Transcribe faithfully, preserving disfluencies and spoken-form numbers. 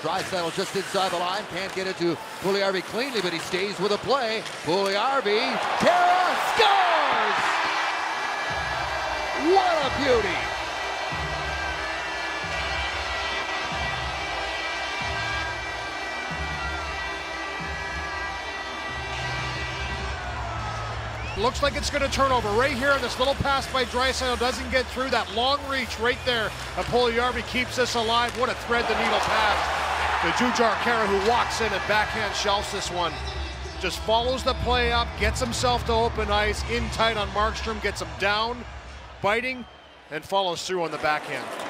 Draisaitl just inside the line, can't get it to Puljujarvi cleanly, but he stays with a play. Puljujarvi, Khaira scores! What a beauty! Looks like it's going to turn over right here. This little pass by Draisaitl doesn't get through. That long reach right there. And Puljujarvi keeps this alive. What a thread the needle pass. The Jujhar Khaira, who walks in and backhand shelves this one. Just follows the play up, gets himself to open ice, in tight on Markstrom, gets him down, biting, and follows through on the backhand.